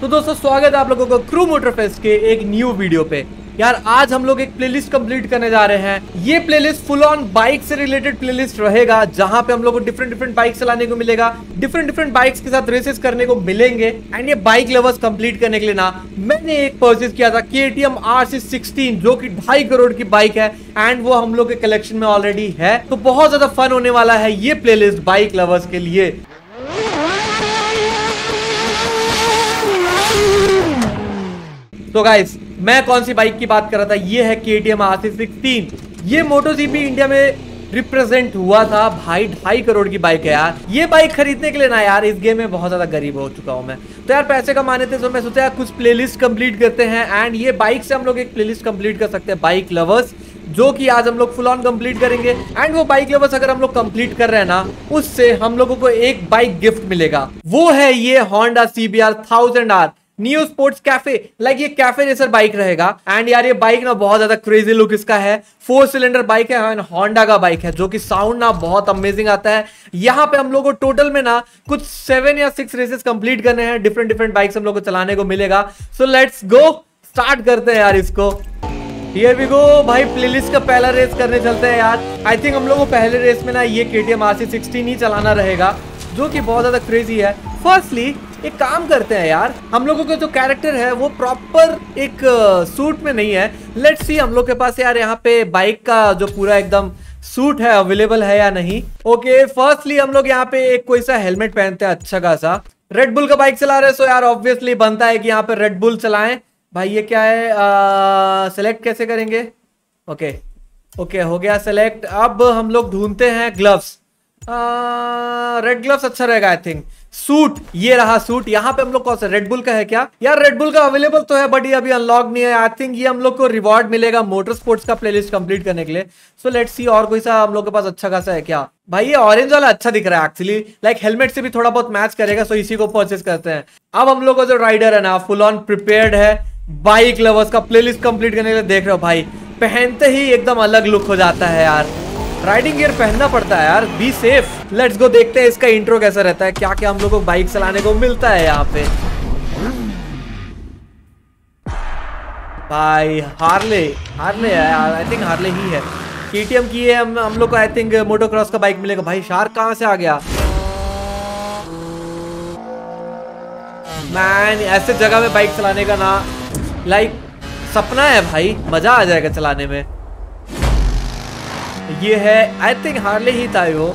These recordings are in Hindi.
तो दोस्तों स्वागत है आप लोगों को क्रू मोटर फेस्ट के एक न्यू वीडियो पे। यार आज हम लोग एक प्लेलिस्ट कंप्लीट करने जा रहे हैं। ये प्लेलिस्ट फुल ऑन बाइक से रिलेटेड प्लेलिस्ट रहेगा, जहां पे हम लोग को डिफरेंट बाइक चलाने को मिलेगा, डिफरेंट बाइक्स के साथ रेसेस करने को मिलेंगे। एंड ये बाइक लवर्स कंप्लीट करने के लिए ना मैंने एक परचेज किया था KTM RC16 जो कि 2.5 करोड़ की बाइक है एंड वो हम लोग के कलेक्शन में ऑलरेडी है। तो बहुत ज्यादा फन होने वाला है ये प्लेलिस्ट बाइक लवर्स के लिए। तो गाइस मैं कौन सी बाइक की बात कर रहा था, ये है KTM RC16। ये MotoGP इंडिया में रिप्रेजेंट हुआ था भाई। 2.5 करोड़ की बाइक है यार। ये बाइक खरीदने के लिए ना यार इस गेम में बहुत ज्यादा गरीब हो चुका हूं मैं। तो यार पैसे कमाने थे तो मैं सोचा यार कुछ प्लेलिस्ट कंप्लीट करते हैं एंड ये बाइक से हम लोग एक प्लेलिस्ट कंप्लीट कर सकते हैं बाइक लवर्स, जो कि आज हम लोग फुल ऑन कंप्लीट करेंगे। एंड वो बाइक लवर्स अगर हम लोग कंप्लीट कर रहे हैं ना, उससे हम लोगों को एक बाइक गिफ्ट मिलेगा। वो है ये Honda CBR 1000R new sports cafe. Like ये कैफे रेसर बाइक रहेगा। एंड यार ये बाइक ना बहुत ज्यादा क्रेजी लुक इसका है। 4 सिलेंडर बाइक है एंड होंडा का बाइक है, जो कि साउंड ना बहुत अमेजिंग आता है। यहाँ पे हम लोग को टोटल में ना कुछ 7 या 6 रेसेस कंप्लीट करने हैं। डिफरेंट बाइक्स हम लोग को चलाने को मिलेगा। सो लेट्स गो, स्टार्ट करते हैं यार इसको। Here we go भाई, प्लेलिस्ट का पहला रेस करने चलते हैं यार। आई थिंक हम लोग को पहले रेस में ना ये KTM RC16 ही चलाना रहेगा, जो कि बहुत ज्यादा क्रेजी है। फर्स्टली एक काम करते हैं यार, हम लोगों का जो कैरेक्टर है वो प्रॉपर एक सूट में नहीं है। लेट्स सी हम लोग के पास यार यहाँ पे बाइक का जो पूरा एकदम सूट है अवेलेबल है या नहीं। ओके फर्स्टली हम लोग यहाँ पे एक कोई सा हेलमेट पहनते हैं अच्छा खासा। रेड बुल का बाइक चला रहे हैं, सो यार ऑब्वियसली बनता है कि यहाँ पे रेड बुल चलाएं। भाई ये क्या है, सेलेक्ट कैसे करेंगे? ओके हो गया सेलेक्ट। अब हम लोग ढूंढते हैं ग्लव्स। रेड ग्लव्स अच्छा रहेगा आई थिंक। सूट, ये रहा सूट। यहाँ पे हम लोग कौन सा, रेड बुल का है क्या यार? रेड बुल का अवेलेबल तो है बट ये अभी अनलॉक नहीं है। आई थिंक ये हम लोग को रिवॉर्ड मिलेगा मोटर स्पोर्ट्स का प्लेलिस्ट कंप्लीट करने के लिए। सो लेट्स सी और कोई सा हम लोग के पास अच्छा खासा है क्या? भाई ये ऑरेंज वाला अच्छा दिख रहा है एक्चुअली, लाइक हेलमेट से भी थोड़ा बहुत मैच करेगा। सो इसी को परचेस करते हैं। अब हम लोग का जो राइडर है ना फुल ऑन प्रिपेयर्ड है बाइक लवर्स का प्लेलिस्ट कंप्लीट करने के लिए। देख रहे हो भाई, पहनते ही एकदम अलग लुक हो जाता है यार। राइडिंग गियर पहनना पड़ता है यार, बी सेफ। लेट्स गो, देखते हैं इसका इंट्रो कैसा रहता है, क्या क्या हम लोग को बाइक चलाने को मिलता है यहाँ पे। भाई हार्ले है यार, आई थिंक हार्ले ही है। KTM की है, हम लोग को आई थिंक मोटोक्रॉस का बाइक मिलेगा। भाई शार्क कहाँ से आ गया मैन? ऐसे जगह में बाइक चलाने का ना लाइक सपना है भाई, मजा आ जाएगा चलाने में। ये है आई थिंक हार्ले ही था वो।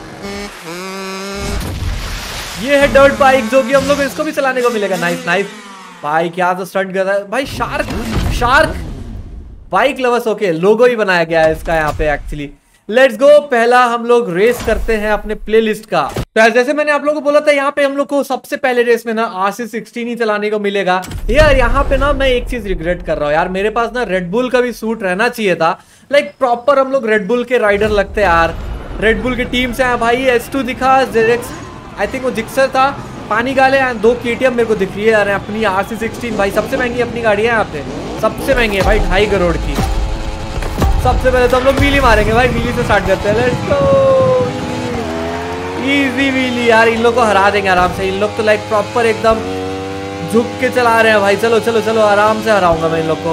ये है डर्ट बाइक, जो कि हम लोग इसको भी चलाने को मिलेगा। नाइस भाई, क्या तो स्टंट कर रहा है भाई। Shark bike lovers. Okay logo ही बनाया गया है इसका यहाँ पे एक्चुअली। लेट्स गो, पहला हम लोग रेस करते हैं अपने प्लेलिस्ट का। तो जैसे मैंने आप लोगों को बोला था, यहाँ पे हम लोग को सबसे पहले रेस में ना RC16 ही चलाने को मिलेगा। यार यहाँ पे ना मैं एक चीज रिग्रेट कर रहा हूँ यार, मेरे पास ना रेड बुल का भी सूट रहना चाहिए था। लाइक प्रॉपर हम लोग रेड बुल के राइडर लगते हैं यार। रेड बुल की टीम से है भाई। S2 दिखा, जेरेक्स आई थिंक वो जिक्सर था, पानी गाले एंड 2 KTM मेरे को दिख रही है यार। अपनी RC16 भाई सबसे महंगी अपनी गाड़ी है यहाँ पे, सबसे महंगी है भाई, 2.5 करोड़ की। सबसे पहले तो हम लोग व्हीली मारेंगे भाई, व्हीली से स्टार्ट करते हैं। लेट्स गो, इजी व्हीली यार, इन लोग को हरा देंगे आराम से। इन लोग तो लाइक प्रॉपर एकदम झुक के चला रहे हैं भाई। चलो आराम से हराऊंगा मैं इन लोग को।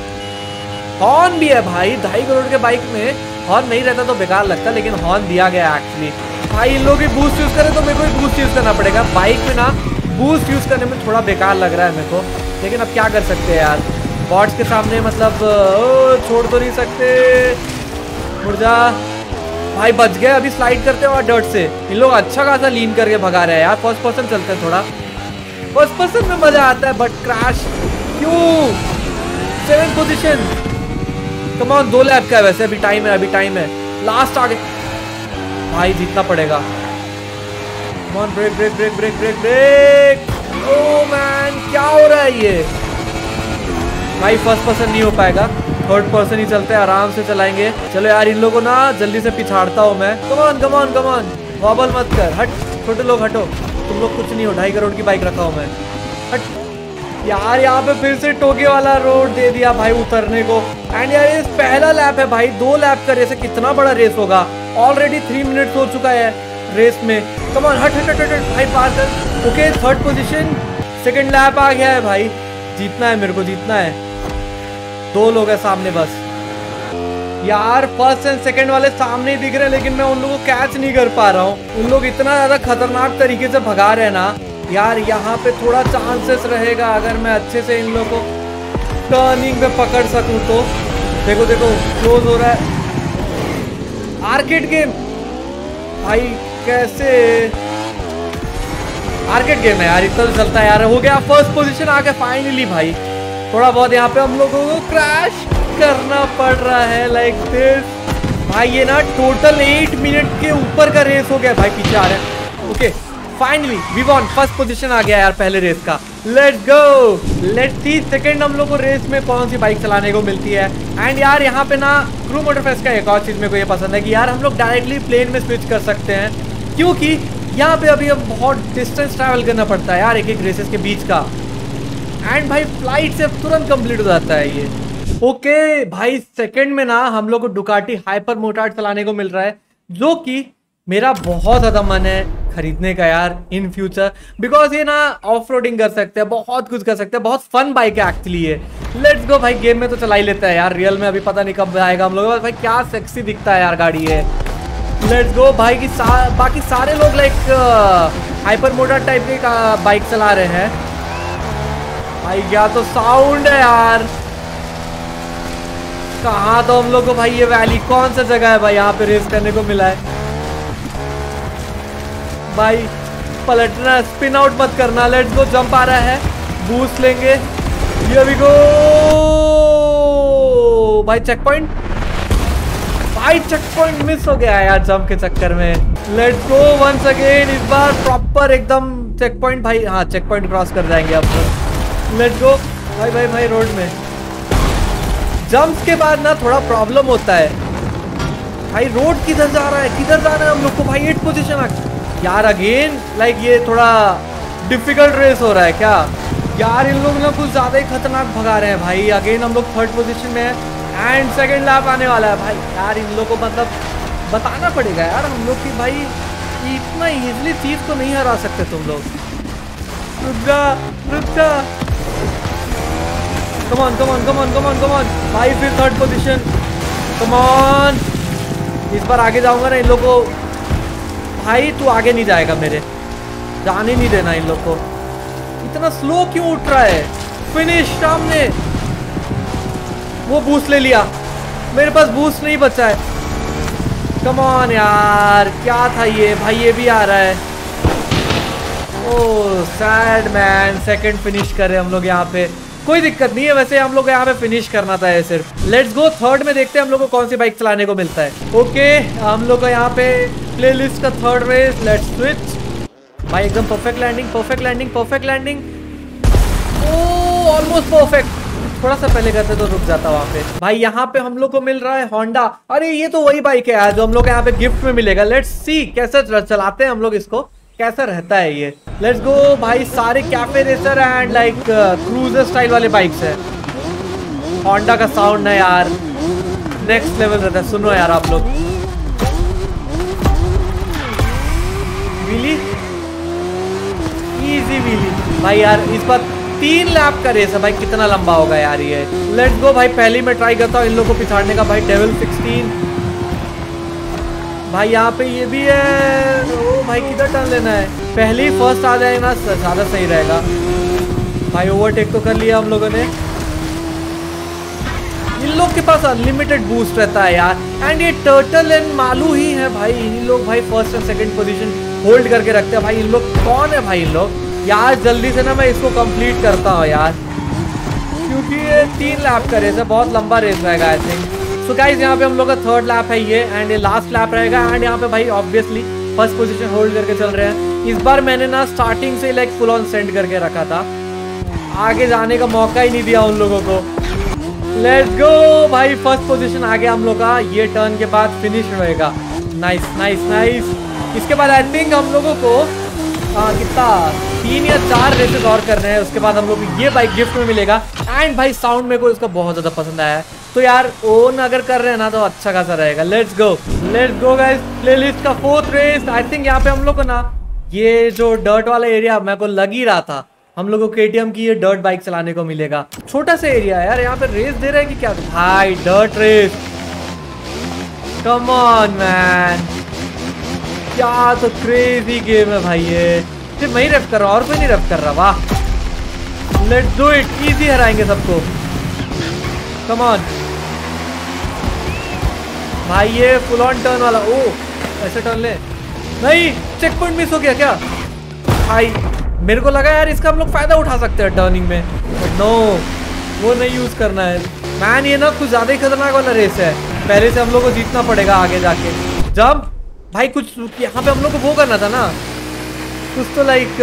हॉर्न भी है भाई, 2.5 करोड़ के बाइक में हॉर्न नहीं रहता तो बेकार लगता, लेकिन हॉर्न दिया गया एक्चुअली। भाई इन लोग भी बूस्ट यूज करें तो मेरे को भी बूस्ट यूज करना पड़ेगा। बाइक में ना बूस्ट यूज करने में थोड़ा बेकार लग रहा है मेरे को, लेकिन अब क्या कर सकते हैं यार, बॉट्स के सामने मतलब छोड़ तो नहीं सकते। मुड़ जा भाई, बच गए। अभी स्लाइड करते हैं डर्ट से। इन लोग अच्छा खासा लीन करके भगा रहे हैं यार। फर्स्ट पर्सन चलते हैं, थोड़ा फर्स्ट पर्सन में मजा आता है बट क्रैश क्यों? 7th position. Come on, 2 lap का है वैसे, अभी टाइम है। लास्ट आगे भाई, जीतना पड़ेगा। Come on, brake. Oh man, क्या हो रहा है ये भाई? फर्स्ट पर्सन नहीं हो पाएगा, 3rd पर्सन ही चलते हैं, आराम से चलाएंगे। चलो यार इन लोगों ना जल्दी से पिछाड़ता हूँ मैं। कम ऑन, वॉबल मत कर, हट। छोटे लोग हटो, तुम लोग कुछ नहीं हो। 2.5 करोड़ की बाइक रखा हूँ मैं, हट। यार यहाँ पे फिर से टोके वाला रोड दे दिया भाई उतरने को। एंड यार ये पहला लैप है भाई, 2 लैप का रेस है। कितना बड़ा रेस होगा? ऑलरेडी 3 मिनट हो चुका है रेस में। कम ऑन, हट भाई, पार कर। Okay 3rd position, second lap आ गया है भाई, जीतना है मेरे को, जीतना है। 2 लोग है सामने बस यार, फर्स्ट एंड सेकंड वाले सामने ही दिख रहे हैं, लेकिन मैं उन लोगों को कैच नहीं कर पा रहा हूँ। उन लोग इतना ज्यादा खतरनाक तरीके से भगा रहे हैं ना यार। यहाँ पे थोड़ा चांसेस रहेगा अगर मैं अच्छे से इन लोगों को टर्निंग पे पकड़ सकूं तो। देखो देखो क्लोज हो रहा है। आर्केड गेम भाई, कैसे आर्केड गेम है यार, इतना तो चलता है यार। हो गया फर्स्ट पोजीशन आ गया फाइनली भाई। थोड़ा बहुत यहाँ पे हम लोगों को क्रैश करना पड़ रहा है लाइक दिस भाई। ये ना टोटल 8 मिनट के ऊपर का रेस हो गया भाई, पीछे आ रहे हैं। Okay finally we won, first position आ गया यार पहले रेस का। Let's go, let's see second हम लोग को रेस में कौन सी बाइक चलाने को मिलती है। एंड यार यहाँ पे ना क्रू मोटरफेस्ट का एक और चीज मेरे को ये पसंद है कि यार हम लोग डायरेक्टली प्लेन में स्विच कर सकते हैं, क्योंकि यहाँ पे अभी अब बहुत डिस्टेंस ट्रैवल करना पड़ता है यार एक एक रेसेस के बीच का। एंड भाई फ्लाइट से तुरंत कंप्लीट हो जाता है ये। ओके भाई, सेकंड में ना हम लोग को डुकाटी हाइपर मोटार्ड चलाने को मिल रहा है, जो कि मेरा बहुत ज्यादा मन है खरीदने का यार इन फ्यूचर, बिकॉज ये ना ऑफ रोडिंग कर सकते हैं, बहुत कुछ कर सकते हैं, बहुत फन बाइक है एक्चुअली ये। लेट्स गो भाई, गेम में तो चला ही लेता है यार, रियल में अभी पता नहीं कब आएगा हम लोग। भाई क्या सेक्सी दिखता है यार गाड़ी है। लेट्स गो भाई की बाकी सारे लोग लाइक हाइपर मोटार्ड टाइप के बाइक चला रहे हैं भाई। क्या तो साउंड है यार। कहाँ तो हम लोग को भाई ये वैली कौन सा जगह है भाई, यहाँ पे रेस करने को मिला है भाई। पलटना, स्पिन आउट मत करना। लेट्स गो, जंप आ रहा है, बूस्ट लेंगे। ये भी गो भाई, चेक पॉइंट भाई, चेक पॉइंट मिस हो गया यार जंप के चक्कर में। लेट्स गो वंस अगेन, इस बार प्रॉपर एकदम चेक पॉइंट भाई। हाँ चेक पॉइंट क्रॉस कर जाएंगे अब। लेट्स गो भाई भाई भाई, रोड में जंप्स के बाद ना थोड़ा प्रॉब्लम होता है भाई। रोड किधर जा रहा है, किधर जाना है हम लोग को भाई। 8 पोजीशन यार अगेन लाइक ये थोड़ा डिफिकल्ट रेस हो रहा है क्या यार। इन लोग ना कुछ ज्यादा ही खतरनाक भगा रहे हैं भाई। अगेन हम लोग 3rd पोजीशन में है एंड सेकंड लैप आने वाला है भाई। यार इन लोग को मतलब बताना पड़ेगा यार हम लोग की भाई, इतना इजीली चीज को नहीं हरा सकते तुम लोग। रुक जा रुक जा, come on come on come on come on come on भाई। फिर 3rd पोजीशन, कम ऑन। इस बार आगे जाऊंगा ना इन लोग को भाई। तू आगे नहीं जाएगा मेरे, जाने नहीं देना इन लोग को। इतना स्लो क्यों उठ रहा है। फिनिश सामने, वो बूस्ट ले लिया, मेरे पास बूस्ट नहीं बचा है। कम ऑन यार, क्या था ये भाई। ये भी आ रहा है। Oh sad man, second finish कर रहे हम लोग यहाँ पे। कोई दिक्कत नहीं है, वैसे हम लोग यहाँ पे फिनिश करना था सिर्फ। लेट्स गो, 3rd में देखते हैं हम लोग को कौन सी बाइक चलाने को मिलता है। ओके हम लोग को यहाँ पे प्लेलिस्ट का 3rd रेस। लेट्स स्विच भाई, एकदम perfect landing perfect landing perfect landing. Oh almost perfect. थोड़ा सा पहले करते तो रुक जाता वहाँ पे भाई। यहाँ पे हम लोग को मिल रहा है होंडा। अरे ये तो वही बाइक है यार जो हम लोग यहाँ पे गिफ्ट में मिलेगा। लेट्स सी कैसे चलाते हैं हम लोग इसको, कैसा रहता है ये। लेट्स गो भाई, सारे cafe racer and like cruiser style वाले बाइक्स है। होंडा का साउंड है यार नेक्स्ट लेवल रहता है। सुनो यार आप लोग, व्हीली इजी व्हीली भाई। यार इस बार 3 लैप का रेस है भाई, कितना लंबा होगा यार ये। लेट्स गो भाई, पहली मैं ट्राई करता हूँ इन लोगों को पिछाड़ने का भाई। डेविल 16 भाई, यहाँ पे ये भी है। ओ भाई किधर टर्न लेना है, पहले ही फर्स्ट आ जाए ना ज्यादा सही रहेगा भाई। ओवरटेक तो कर लिया हम लोगों ने। इन लोग के पास अनलिमिटेड बूस्ट रहता है यार। एंड ये टर्टल एंड मालू ही है भाई। इन लोग भाई 1st और 2nd पोजीशन होल्ड करके रखते हैं भाई। इन लोग कौन है भाई इन लोग यार। जल्दी से ना मैं इसको कंप्लीट करता हूँ यार, क्योंकि ये 3 लैप का रेस है, बहुत लंबा रेस रहेगा आई थिंक। सो गाइस यहाँ पे हम लोग का 3rd लैप है ये एंड ये लास्ट लैप रहेगा। एंड यहाँ पे भाई ऑब्वियसली 1st पोजीशन होल्ड करके चल रहे हैं। इस बार मैंने ना स्टार्टिंग से लाइक फुल ऑन सेंड करके रखा था, आगे जाने का मौका ही नहीं दिया उन लोगों को। लेट्स गो भाई, 1st पोजीशन आ गया हम लोग का। ये टर्न के बाद फिनिश रहेगा। Nice nice nice. इसके बाद आई थिंक हम लोगों को कितना 3 या 4 रेसेस और करने हैं। उसके बाद हम लोग को ये बाइक गिफ्ट में मिलेगा। एंड भाई साउंड मेरे को इसका बहुत ज्यादा पसंद आया है, तो यार ओन अगर कर रहे हैं ना तो अच्छा खासा रहेगा। लेट्स गो गाइस, प्लेलिस्ट का 4th रेस। आई थिंक यहाँ पे हम लोग को ना ये जो डर्ट वाला एरिया मेरे को लग ही रहा था हम लोगों को केटीएम की ये डर्ट बाइक चलाने को मिलेगा। छोटा सा एरिया है यार, यहाँ पे रेस दे रहे हैं कि क्या भाई, dirt race. Come on man, क्या तो क्रेजी गेम है भाई ये। सिर्फ मैं ही रेफ कर रहा हूँ और कोई नहीं रेफ कर रहा। वाह, लेट्स डू इट, इजी हराएंगे सबको। कम ऑन भाई, ये फुल ऑन टर्न वाला। ओ ऐसे टर्न ले, नहीं चेक पॉइंट मिस हो गया क्या भाई। मेरे को लगा यार इसका हम लोग फायदा उठा सकते हैं टर्निंग में, बट नो, वो नहीं यूज करना है मैन। ये ना कुछ ज्यादा ही खतरनाक वाला रेस है, पहले से हम लोग को जीतना पड़ेगा आगे जाके। जंप भाई, कुछ यहाँ पे हम लोग को वो करना था ना, कुछ तो लाइक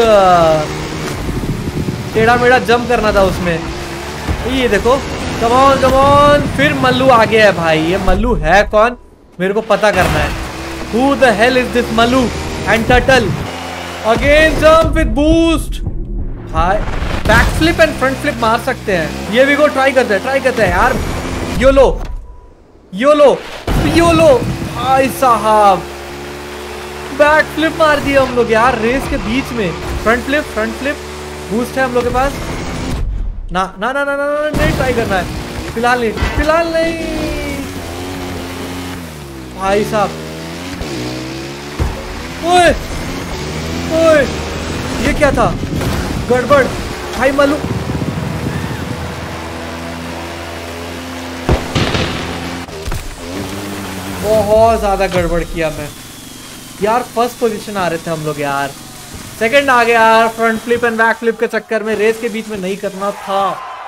टेढ़ा मेढ़ा जंप करना था उसमें। ये देखो, कम ऑन कम ऑन। फिर मल्लू आ गया है भाई। ये मल्लू है कौन, मेरे को पता करना है। Who the hell is this Mallu and Turtle? Again jump with boost. भाई back flip and front flip मार सकते हैं। ये भी को ट्राई करते हैं यार। योलो योलो योलो भाई साहब, बैक फ्लिप मार दिया हम लोग यार रेस के बीच में। फ्रंट फ्लिप बूस्ट है हम लोग के पास। ना ना ना ना ना, ना नहीं ट्राई करना है फिलहाल नहीं भाई साहब। ओए ओए, ये क्या था, गड़बड़ भाई। मल्लू बहुत ज्यादा गड़बड़ किया मैं यार। फर्स्ट पोजीशन आ रहे थे हम लोग यार, सेकंड आ गया यार। Front flip and back flip के चक्कर में रेस के बीच में नहीं करना था।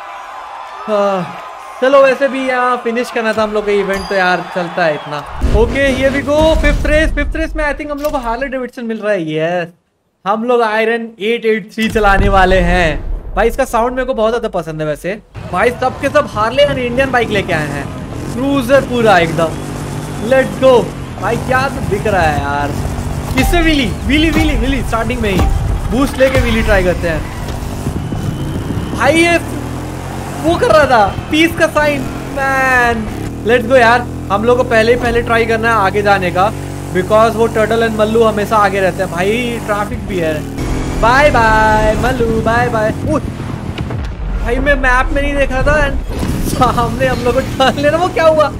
चलो वैसे भी यहाँ फिनिश करना था हम लोग का इवेंट, तो यार चलता है इतना। ओके ये भी गो फिफ्थ रेस में आई थिंक हम लोग को हार्ले डेविडसन मिल रहा है। यस, हम लोग आयरन 883 चलाने वाले हैं भाई। इसका साउंड मेरे को बहुत ज्यादा पसंद है वैसे भाई। सब के सब हार्ले एंड इंडियन बाइक लेके आए हैं, क्रूजर पूरा एकदम। लेट्स गो भाई, क्या तो दिख रहा है यार। इससे विली स्टार्टिंग में ही बूस्ट लेके विली ट्राई करते हैं भाई। ये वो कर रहा था पीस का साइन मैन। लेट्स गो यार, हम लोग को पहले ट्राई करना है आगे जाने का, बिकॉज वो टर्टल एंड मल्लू हमेशा आगे रहते हैं भाई। ट्रैफिक भी है। Bye bye Mallu, bye bye. भाई मैं मैप में नहीं देख रहा था, सामने हम लोग को टर्न लेना। वो क्या हुआ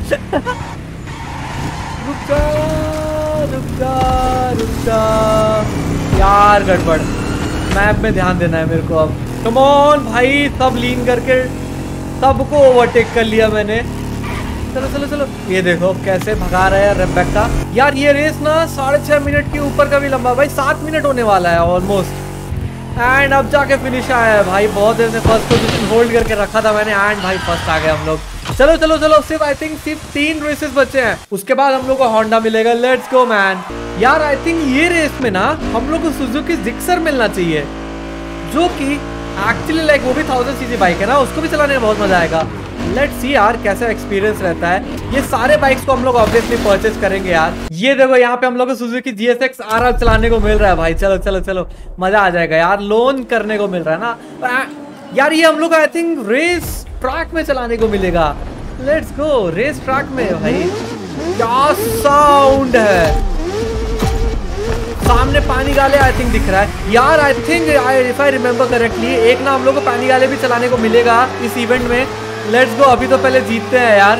रुक जा यार, गड़बड़। मैप में ध्यान देना है मेरे को अब। कम ऑन भाई, सब लीन करके सबको ओवरटेक कर लिया मैंने। चलो ये देखो कैसे भगा रहा है रेबेका यार। ये रेस ना 6.5 मिनट के ऊपर का भी लंबा भाई, 7 मिनट होने वाला है ऑलमोस्ट। एंड अब जाके फिनिश आया है भाई। बहुत देर से फर्स्ट पोजीशन होल्ड करके रखा था मैंने, एंड भाई फर्स्ट आ गए हम लोग। चलो सिर्फ आई थिंक 3 रेसेस बचे हैं, उसके बाद हम लोग को होंडा मिलेगा। Let's go man. यार आई थिंक ये रेस में ना हम लोग को सुजुकी जिक्सर मिलना चाहिए, जो कि एक्चुअली लाइक वो भी 1000 सीसी बाइक है ना, उसको भी चलाने में बहुत मजा आएगा। लेट्स सी यार कैसा एक्सपीरियंस रहता है। ये सारे बाइक्स को हम लोग ऑब्वियसली परचेज करेंगे यार। ये देखो यहाँ पे हम लोग को सुजुकी GSX RR चलाने को मिल रहा है भाई। चलो मजा आ जाएगा यार। लोन करने को मिल रहा है ना यार। ये हम लोग आई थिंक रेस ट्रैक में चलाने को मिलेगा। लेट्स गो रेस ट्रैक में भाई। क्या साउंड है, सामने पानी गाले आई थिंक दिख रहा है यार। I think if I remember correctly, एक ना हम लोग को पानी गाले भी चलाने को मिलेगा इस इवेंट में। लेट्स गो, अभी तो पहले जीतते हैं यार।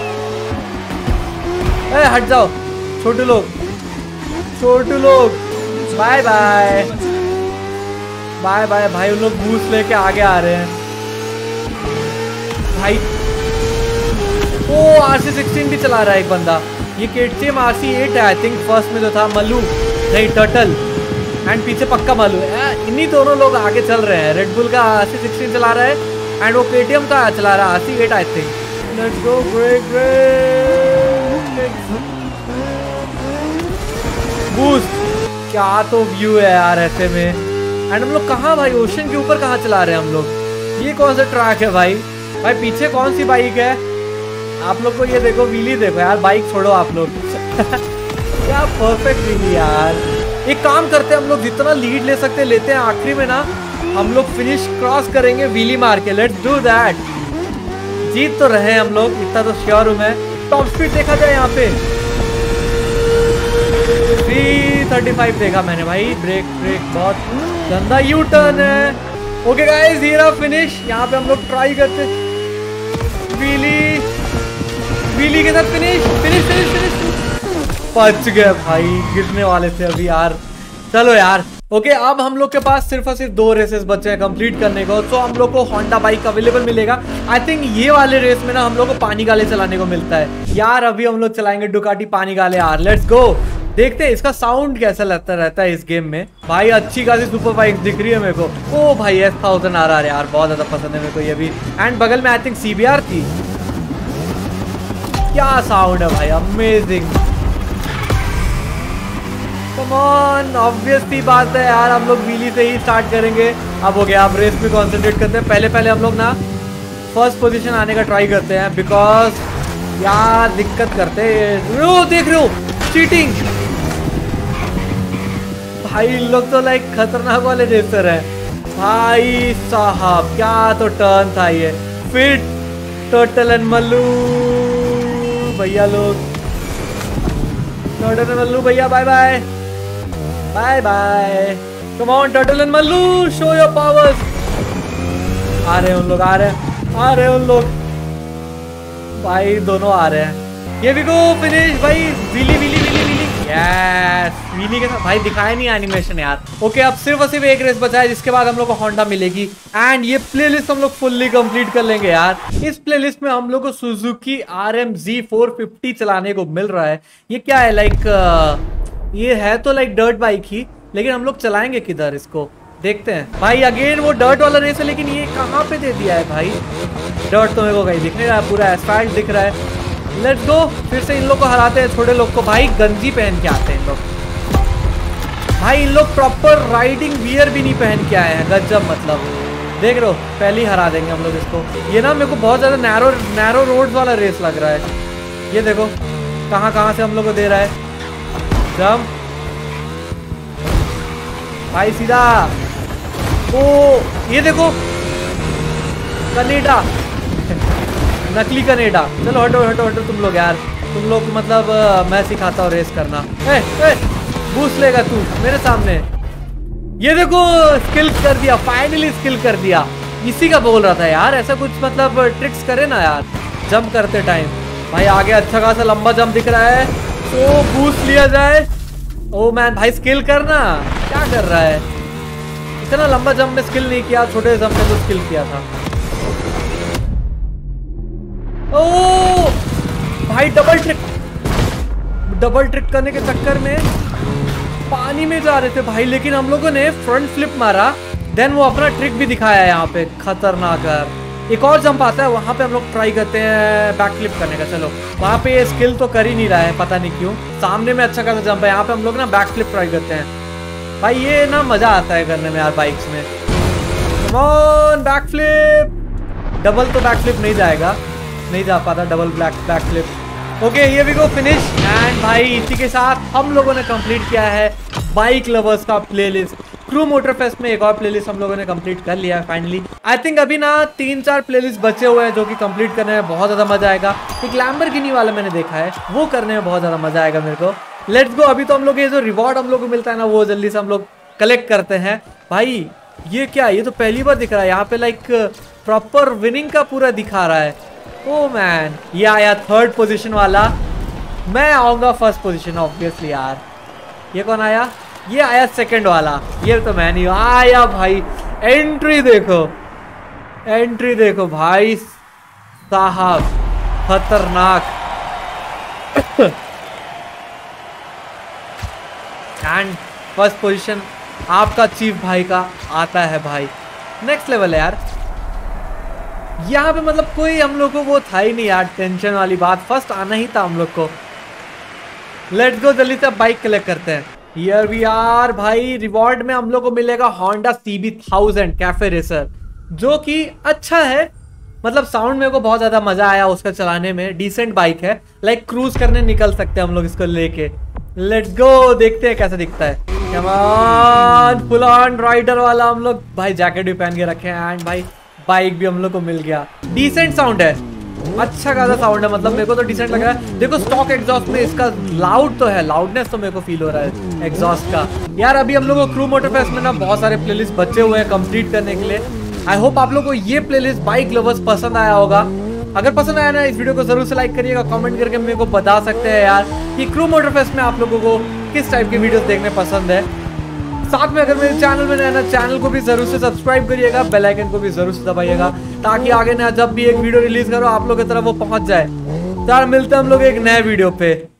हट जाओ छोटू लोग। बाय बाय भाई। उन लोग बूस्ट लेके आगे आ रहे हैं भाई। ओ RC16 भी चला रहा है एक बंदा। ये KTM RC8 है आई थिंक। फर्स्ट में जो था मल्लू, नहीं टर्टल, एंड पीछे पक्का मल्लू। इन्हीं दोनों लोग आगे चल रहे हैं। रेड बुल का RC16 चला रहा है एंड वो KTM का चला रहा है RC8 I think. Let's go brake boost. क्या तो व्यू है यार ऐसे में। एंड हम लोग कहाँ भाई, ओशन के ऊपर कहाँ चला रहे हैं हम लोग। ये कौन सा ट्रैक है भाई पीछे कौन सी बाइक है आप लोग को। ये देखो व्हीली देखो यार, बाइक छोड़ो आप लोग। क्या परफेक्ट व्हीली यार। एक काम करते हैं हम लोग, जितना लीड ले सकते लेते हैं। आखिरी में ना हम लोग फिनिश क्रॉस करेंगे व्हीली मार के। Let's do that. जीत तो रहे हम लोग, इतना तो श्योर हूं मैं। टॉप स्पीड देखा जाए यहाँ पे 335 देखा मैंने भाई। ब्रेक बहुत गंदा यू टर्न है। ओके गाइस, ये रहा फिनिश। यहाँ पे हम लोग ट्राई करते, व्हीली के साथ फिनिश। बच गए भाई, गिरने वाले थे अभी यार। चलो यार, ओके अब हम लोग के पास सिर्फ और सिर्फ 2 रेसेस बचे हैं कंप्लीट करने को। तो हम लोग को होंडा बाइक अवेलेबल मिलेगा। आई थिंक ये वाले रेस में ना हम लोग को पानी गाले चलाने को मिलता है यार। अभी हम लोग चलाएंगे डुकाटी पानी गाले यार। लेट्स गो, देखते हैं इसका साउंड कैसा लगता रहता है इस गेम में। भाई अच्छी खासी सुपर बाइक दिख रही है मेरे को। ओ भाई S1000 आ रहा है यार, बहुत ज्यादा पसंद है मेरे को ये भी। एंड बगल में आई थिंक CBR थी। क्या साउंड है भाई, अमेजिंग। कम ऑन, ऑब्वियस सी बात है यार, हम लोग व्हीली से ही स्टार्ट करेंगे। अब हो गया, अब रेस पे कंसंट्रेट करते हैं। पहले हम लोग ना फर्स्ट पोजीशन आने का ट्राई करते हैं, बिकॉज यार दिक्कत करते हैं। देख रहे हो चीटिंग भाई, लोग तो लाइक खतरनाक वाले रेसर है भाई साहब। क्या तो टर्न था ये। फिर टर्टल एंड मल्लू भैया लोग, टर्टल एंड मल्लू भैया bye bye bye bye. Come on turtle and Mallu, show your powers. आ रहे हैं उन लोग, आ रहे हैं उन लोग भाई, दोनों आ रहे हैं। ये भी गो फिनिश भाई, व्हीली यस, व्हीली के साथ भाई दिखाया नहीं एनिमेशन यार। ओके अब सिर्फ और सिर्फ एक रेस बचा है, जिसके बाद हम लोग को होंडा मिलेगी। एंड ये प्लेलिस्ट हम लोग फुल्ली कंप्लीट कर लेंगे यार। इस प्लेलिस्ट में हम लोग को सुजुकी RMZ 450 चलाने को मिल रहा है। ये क्या है लाइक, ये है तो लाइक डर्ट बाइक ही, लेकिन हम लोग चलाएंगे किधर इसको देखते हैं भाई। अगेन वो डर्ट वाला रेस है, लेकिन ये कहाँ पे दे दिया है भाई। डर्ट तो मेरे को कहीं दिख नहीं रहा है, पूरा एस्फाल्ट दिख रहा है। लेट्स गो, फिर से इन लोग को हराते हैं, छोटे लोग को। भाई गंजी पहन के आते हैं इन लोग भाई। इन लोग प्रॉपर राइडिंग वियर भी नहीं पहन के आए हैं, गजब। मतलब देख रहे हो, पहले ही हरा देंगे हम लोग इसको। ये ना मेरे को बहुत ज्यादा नैरो रोड्स वाला रेस लग रहा है। ये देखो कहाँ से हम लोग को दे रहा है जंप भाई, सीधा। ओ ये देखो कनेडा नकली कनेडा। चलो हटो तुम लोग यार, तुम लोग मतलब मैं सिखाता हूँ रेस करना। बूस्ट लेगा तू मेरे सामने। ये देखो स्किल कर दिया, फाइनली स्किल कर दिया। इसी का बोल रहा था यार, ऐसा कुछ मतलब ट्रिक्स करे ना यार जंप करते टाइम। भाई आगे अच्छा खासा लंबा जंप दिख रहा है, तो बूस्ट लिया जाए। ओ मैन भाई स्किल करना, क्या कर रहा है। इतना लंबा जंप में स्किल नहीं किया, छोटे जंप में तो स्किल किया था। ओ भाई डबल ट्रिक करने के चक्कर में पानी में जा रहे थे भाई, लेकिन हम लोगों ने फ्रंट फ्लिप मारा। देन वो अपना ट्रिक भी दिखाया है यहाँ पे, खतरनाक है। एक और जंप आता है, वहां पे हम लोग ट्राई करते हैं बैक फ्लिप करने का। चलो वहां पे ये स्किल तो कर ही नहीं रहा है, पता नहीं क्यों। सामने में अच्छा खासा जंप है, यहाँ पे हम लोग ना बैक फ्लिप ट्राई करते हैं। भाई ये ना मजा आता है करने में यार बाइक्स में। Come on back flip. Double तो बैक फ्लिप नहीं जाएगा, नहीं जा पाता डबल बैक फ्लिप। ओके ये भी गो फिनिश। एंड भाई इसी के साथ हम लोगों ने कंप्लीट किया है बाइक लवर्स का प्लेलिस्ट। क्रू मोटर फेस्ट में एक और प्लेलिस्ट हम लोगों ने कंप्लीट कर लिया है फाइनली। आई थिंक अभी ना 3-4 प्लेलिस्ट बचे हुए हैं, जो कि कंप्लीट करने में बहुत ज्यादा मजा आएगा। एक लैम्बोर्गिनी वाला मैंने देखा है, वो करने में बहुत ज्यादा मजा आएगा मेरे को। लेट्स गो, अभी तो हम लोग ये जो रिवॉर्ड हम लोग को मिलता है ना, वो जल्दी से हम लोग कलेक्ट करते हैं। भाई ये क्या, ये तो पहली बार दिख रहा है यहाँ पे, लाइक प्रॉपर विनिंग का पूरा दिखा रहा है। ओ मैन, ये आया 3rd पोजीशन वाला, मैं आऊंगा 1st पोजीशन ऑब्वियसली यार। ये कौन आया, ये आया 2nd वाला, ये तो मैं नहीं आया भाई। एंट्री देखो भाई साहब, खतरनाक। एंड 1st पोजीशन आपका चीफ भाई का आता है भाई, नेक्स्ट लेवल है यार। यहाँ पे मतलब कोई हम लोग को वो था ही नहीं यार, टेंशन वाली बात। फर्स्ट आना ही था हम लोग को। लेट्स गो, जल्दी से बाइक कलेक्ट करते हैं। हियर वी आर भाई। रिवॉर्ड में हम लोग को मिलेगा होंडा CB1000 कैफे रेसर, जो कि अच्छा है। मतलब साउंड मेरे को बहुत ज्यादा मजा आया उसका चलाने में, डिसेंट बाइक है। लाइक क्रूज करने निकल सकते हैं हम लोग इसको लेके। लेट्स गो, देखते हैं कैसा दिखता है। Come on, full on rider वाला हम लोग भाई, जैकेट भी पहन के रखे हैं। एंड भाई बाइक भी हम लोग को मिल गया। डिसेंट साउंड है, अच्छा खासा साउंड है, मतलब मेरे को तो डिसेंट लग रहा है। देखो स्टॉक एग्जॉस्ट में इसका लाउड तो है, लाउडनेस तो मेरे को फील हो रहा है एग्जॉस्ट का। यार अभी हम लोग को क्रू मोटर फेस्ट में ना बहुत सारे प्लेलिस्ट बचे हुए हैं कंप्लीट करने के लिए। आई होप आप लोग को ये प्लेलिस्ट बाइक लवर्स पसंद आया होगा। अगर पसंद आया ना इस वीडियो को जरूर से लाइक करिएगा, कमेंट करके मेरे को बता सकते हैं यार कि क्रू मोटर फेस्ट में आप लोगों को किस टाइप के वीडियोस देखने पसंद है। साथ में अगर मेरे चैनल में नया ना चैनल को भी जरूर से सब्सक्राइब करिएगा, बेल आइकन को भी जरूर से दबाइएगा ताकि आगे ना जब भी एक वीडियो रिलीज करो आप लोग की तरफ वो पहुंच जाए। यार मिलते हैं हम लोग एक नए वीडियो पे।